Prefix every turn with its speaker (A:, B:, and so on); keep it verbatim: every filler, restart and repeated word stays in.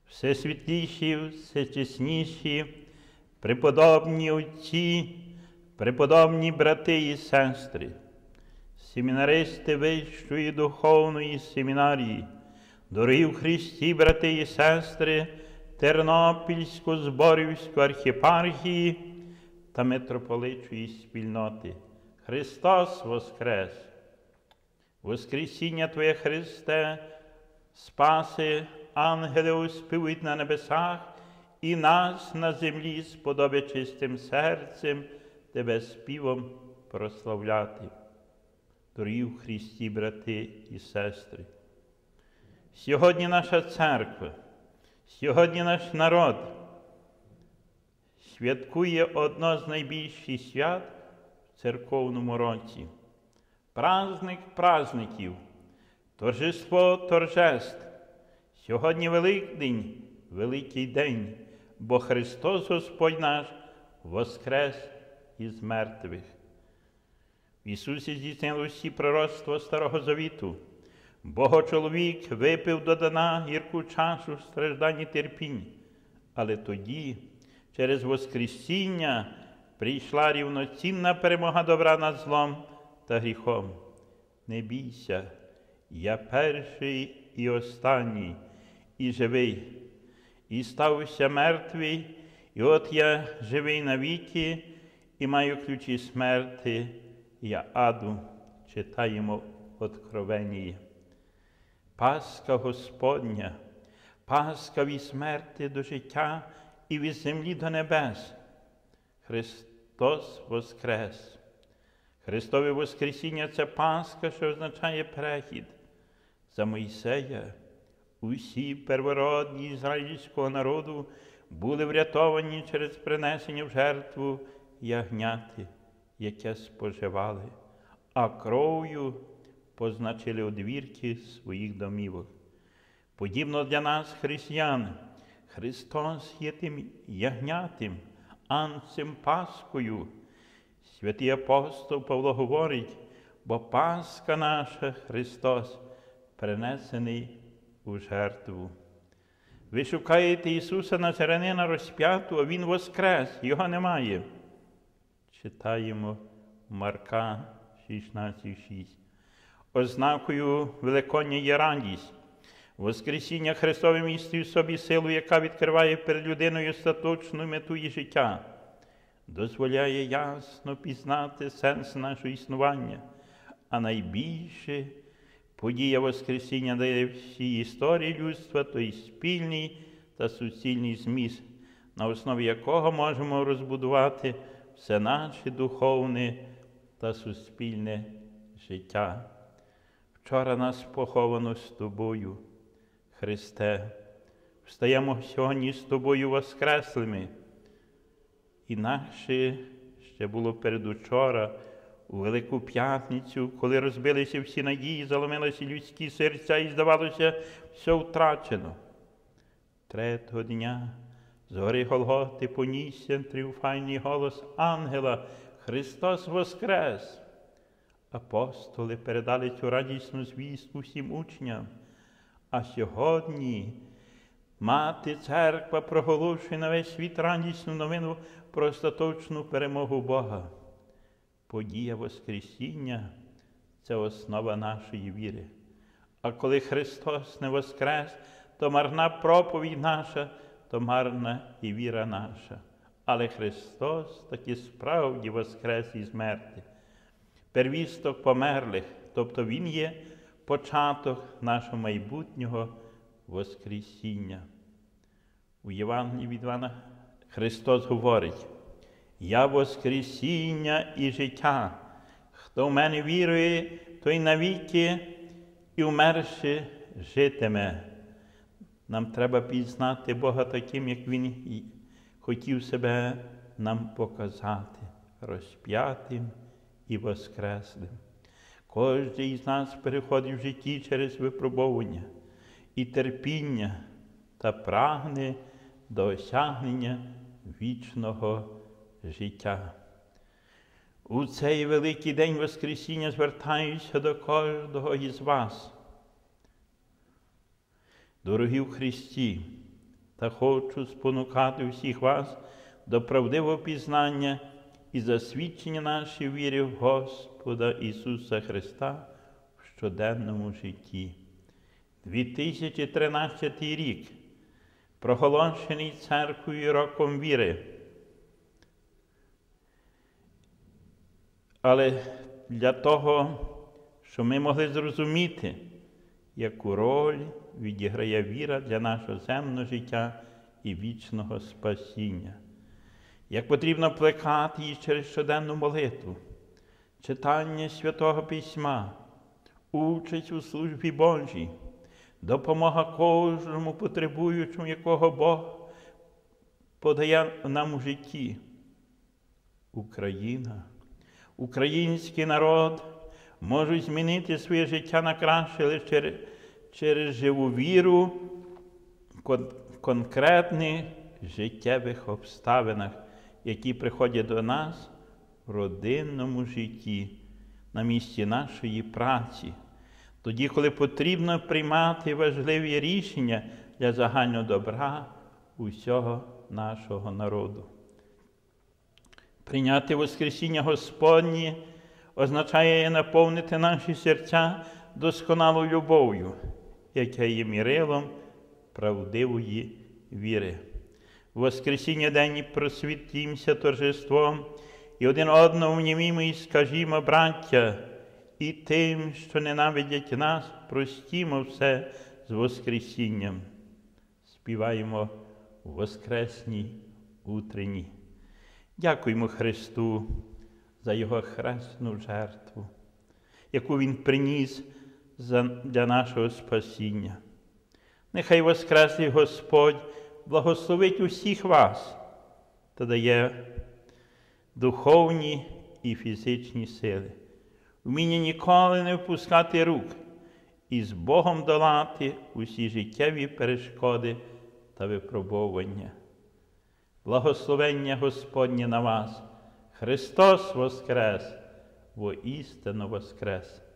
A: Всесвітліші, всечесніші, преподобні отці, преподобні брати і сестри, семінаристи Вищої духовної семінарії, дорогі в Христі брати і сестри Тернопільсько-Зборівської архієпархії та митрополичої спільноти. Христос воскрес! Воскресіння Твоє, Христе, спаси, ангели оспівують на небесах, і нас на землі сподоби чистим серцем Тебе співом прославляти. Дорогі в Христі, брати і сестри, сьогодні наша церква, сьогодні наш народ святкує одно з найбільших свят в церковному році. Праздник праздників, торжество торжеств. Сьогодні Великдень, великий день, бо Христос Господь наш воскрес із мертвих. В Ісусі здійснилось всі пророцтва Старого Завіту. Богочоловік випив до дна гірку чашу страждань і терпінь, але тоді, через Воскресіння, прийшла рівноцінна перемога добра над злом та гріхом. Не бійся, я перший і останній, і живий, і стався мертвий, і от я живий навіки, і маю ключі смерти, я аду, читаємо в Откровенії. Пасха Господня, Пасха від смерти до життя і від землі до небес. Христос воскрес! Христове Воскресіння – це Пасха, що означає перехід. За Мойсея усі первородні ізраїльського народу були врятовані через принесення в жертву ягняти, яке споживали, а кров'ю позначили одвірки своїх домівок. Подібно для нас, християн, Христос є тим ягнятим, анцем Пасхою. Святий апостол Павло говорить, бо Пасха наша, Христос, принесений у жертву. Ви шукаєте Ісуса Назарянина розп'ятого, а Він воскрес, Його немає. Читаємо Марка шістнадцять шість. Ознакою Великодня є радість. Воскресіння Христове містить в собі силу, яка відкриває перед людиною остаточну мету її життя, дозволяє ясно пізнати сенс нашого існування, а найбільше подія Воскресіння дає всій історії людства той спільний та суцільний зміст, на основі якого можемо розбудувати все наше духовне та суспільне життя. Вчора нас поховано з Тобою, Христе. Встаємо сьогодні з Тобою воскреслими. Інакше ще було передучора, у Велику П'ятницю, коли розбилися всі надії, заломилися людські серця і, здавалося, все втрачено. Третього дня з гори Голготи понісся тріумфальний голос ангела: «Христос воскрес!» Апостоли передали цю радісну звістку всім учням. А сьогодні Мати Церква проголошує на весь світ радісну новину про остаточну перемогу Бога. Подія Воскресіння – це основа нашої віри. А коли Христос не воскрес, то марна проповідь наша, то марна і віра наша. Але Христос таки справді воскрес із мертвих. Первісток померлих, тобто Він є початок нашого майбутнього Воскресіння. У Євангелії від Івана Христос говорить: «Я Воскресіння і життя. Хто в мене вірує, той навіки і вмерши житиме». Нам треба пізнати Бога таким, як Він хотів себе нам показати, розп'ятим і воскреслим. Кожен із нас переходить в житті через випробування і терпіння та прагне до осягнення вічного життя. У цей великий день Воскресіння звертаюся до кожного із вас. Дорогі в Христі, та хочу спонукати всіх вас до правдивого пізнання і засвідчення нашої віри в Господа Ісуса Христа в щоденному житті. дві тисячі тринадцятий рік, проголошений Церквою роком віри. Але для того, щоб ми могли зрозуміти, яку роль відіграє віра для нашого земного життя і вічного спасіння, як потрібно плекати її через щоденну молитву, читання Святого Письма, участь у службі Божій, допомога кожному потребуючому, якого Бог подає нам у житті. Україна, український народ можуть змінити своє життя на краще лише через, через живу віру в конкретних життєвих обставинах, які приходять до нас в родинному житті, на місці нашої праці, тоді, коли потрібно приймати важливі рішення для загального добра усього нашого народу. Прийняти Воскресіння Господнє означає наповнити наші серця досконалою любов'ю, яке є мірилом правдивої віри. В Воскресіння день просвітімся торжеством і один одному внімімо і скажімо, браття, і тим, що ненавидять нас, простімо все з Воскресінням. Співаємо у Воскресній утренні. Дякуємо Христу за Його хресну жертву, яку Він приніс для нашого спасіння. Нехай Воскреслий Господь благословить усіх вас та дає духовні і фізичні сили, вміння ніколи не впускати рук і з Богом долати усі життєві перешкоди та випробовування. Благословення Господнє на вас! Христос воскрес! Воістину воскрес!